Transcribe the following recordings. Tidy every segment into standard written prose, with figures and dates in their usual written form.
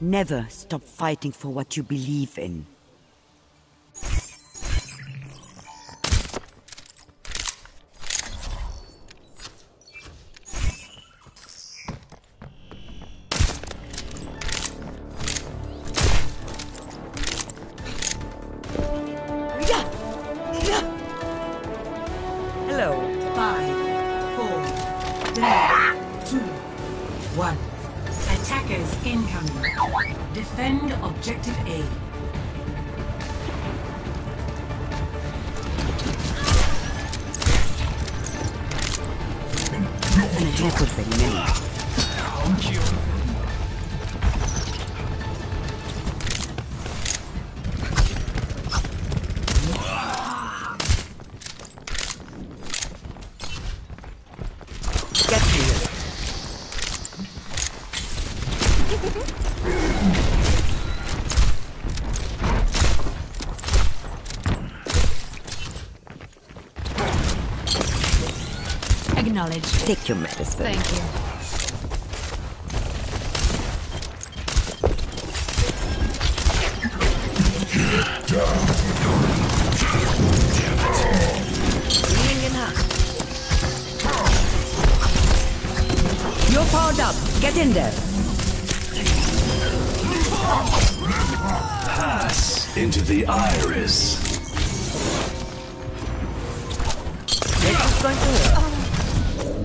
Never stop fighting for what you believe in. Hello. 5, 4, 3, 2, 1. Attackers incoming. Defend objective A. أنا هاكل بالمني. Get here. Acknowledged. Take your medicine. Thank you. Healing in her. You're powered up. Get in there. Pass into the iris. This is going to work.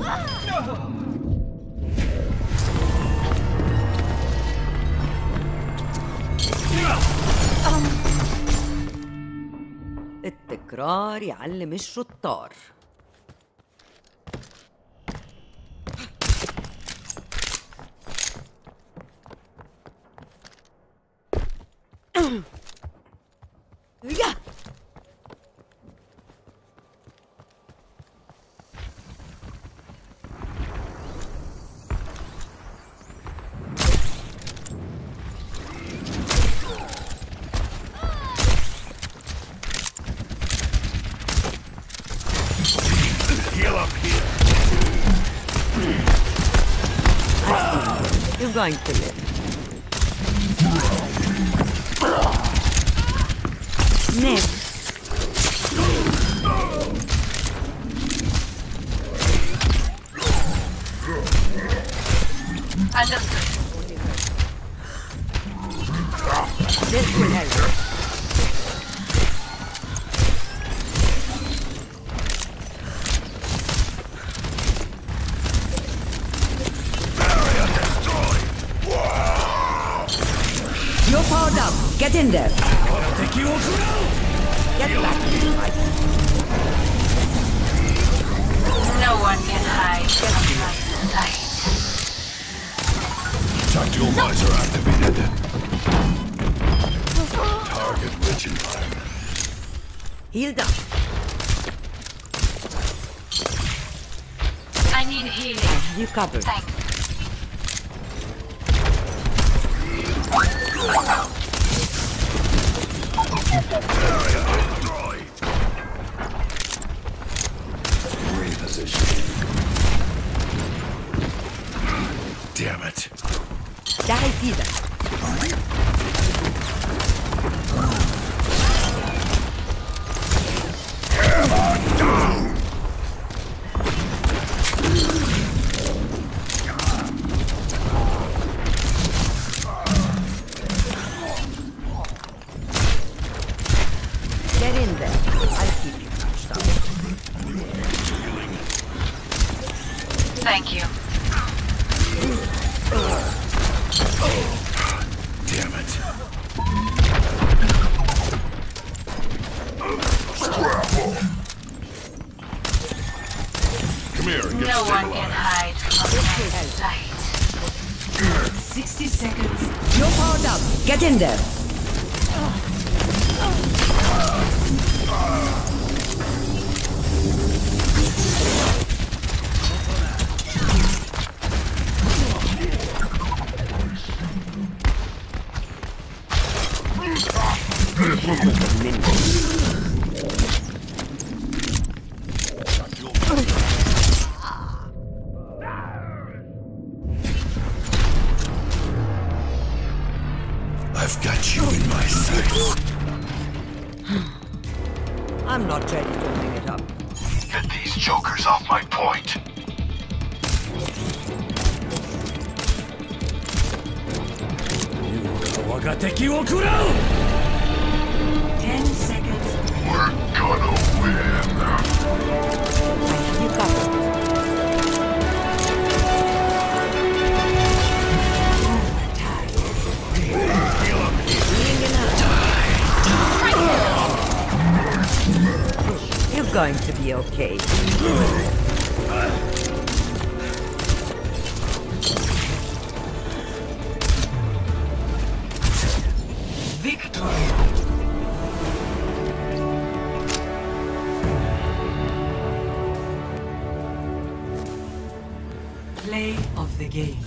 التكرار يعلم الشطار. يا Heal up here. You're going to live. Next. This will help. You're powered up. Get in there. Get back in the fight. No one can hide from my sight. Tactical visor activated. Target rich environment. Healed up. I need healing. Have you covered? Thanks. Area destroyed. Reposition. Damn it. داعي يفيدك. Get in there. I'll keep you touched up. Thank you. Damn it. Come here and get No one stabilized. can hide from my sight. 60 seconds. You're powered up. Get in there. ready to hang it up. Get these jokers off my point. Ten seconds. We're gonna win. You covered. You're going to be okay. Victory. Play of the game.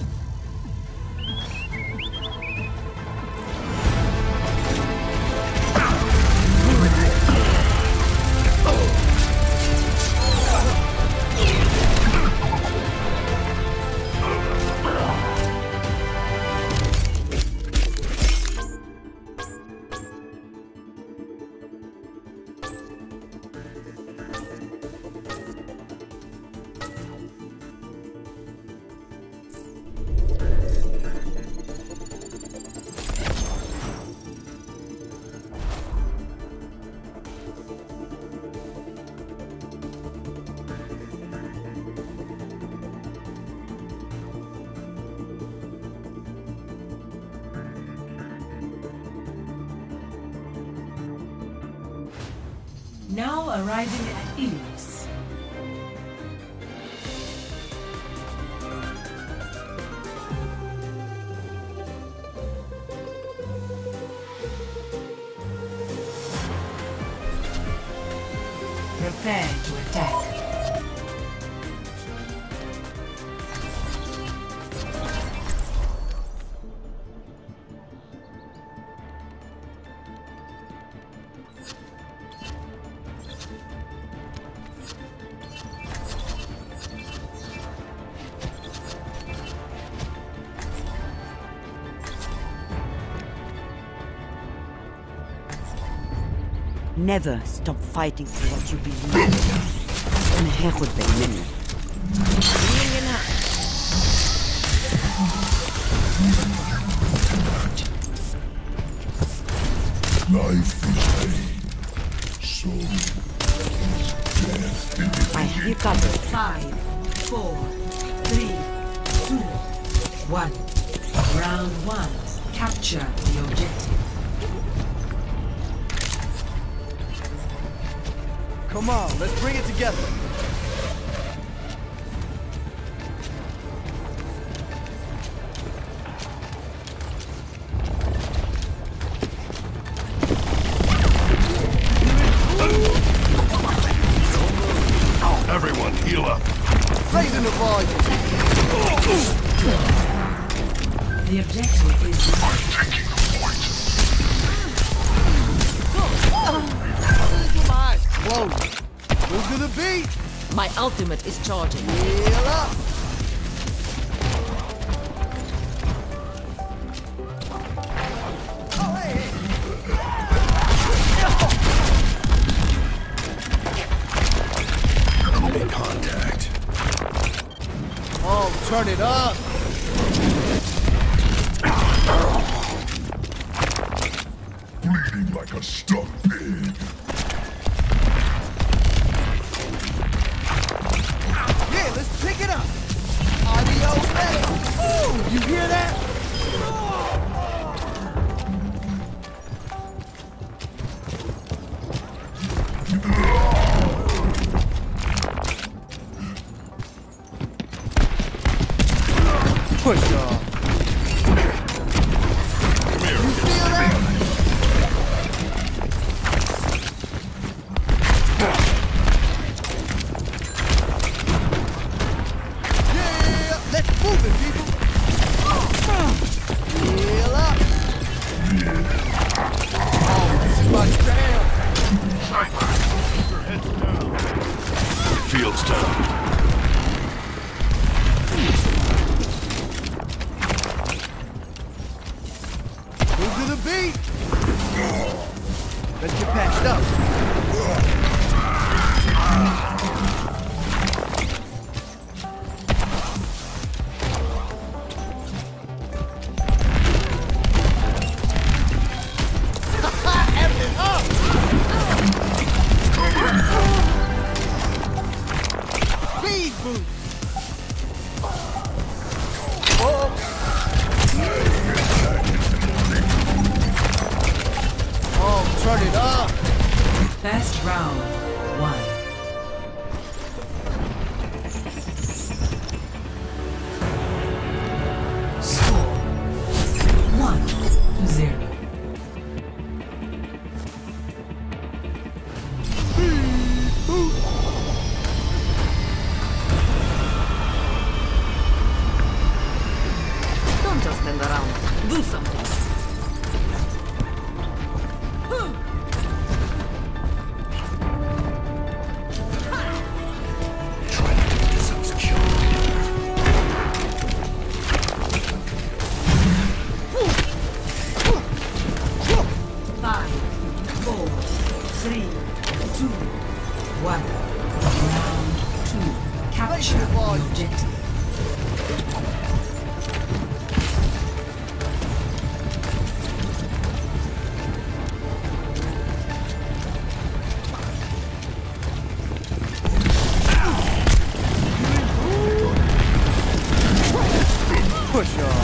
Now arriving at Ilios. Prepare to attack. Never stop fighting for what you believe in. أنا هاخد بالي منك. Life is pain. So is death. I have you covered. 5, 4, 3, 2, 1. Round 1. Capture the objective. Come on, let's bring it together. Everyone, heal up. Raising the volume. The objective is Taking the point. Keep my eyes closed. Who's gonna beat? My ultimate is charging. Heal up. Oh, hey, Enemy contact. oh, turn it up. Bleeding like a stuck pig. Yeah, let's pick it up. Audio ready. Ooh, you hear that? Push off. You feel that? Yeah, let's move it, people. Heal up. Oh, this is my jam. Fields down. Who's gonna beat? Let's get patched up. 1. Round 2. Capture the objective. Push off.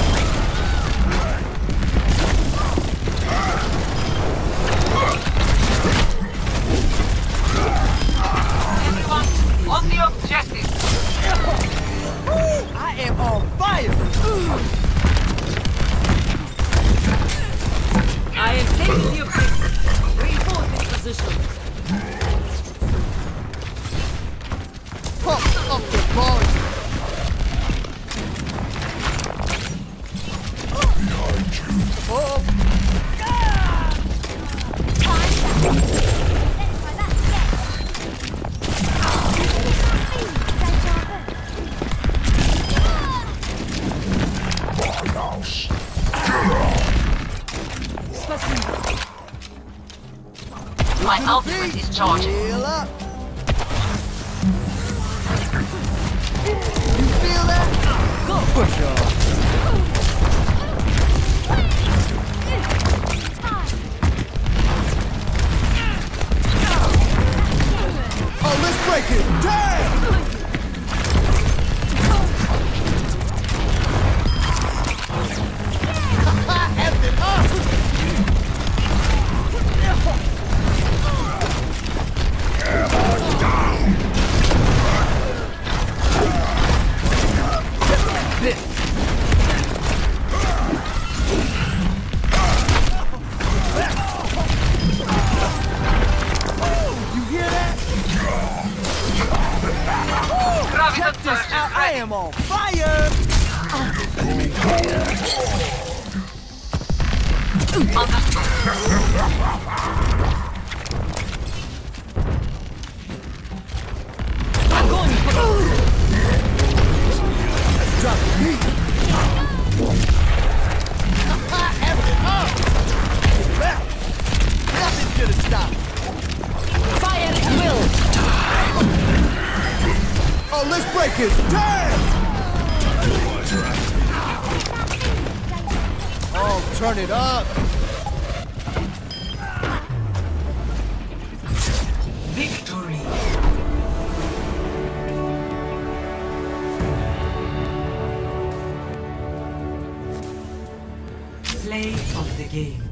On the objective. I am on fire. I am taking the objective. Reinforce this position. Pump up the volume. Behind you. Oh. My house. My ultimate is charging. Heal up. You feel that? Go push off. Oh, let's break it. Damn! F it up! You hear that? Check this out. I am on fire! Drop the beat. F it up! Back. Nothing's gonna stop. Fire at will. Oh, let's break it. Damn! Oh, turn it up. Victory. Play of the game.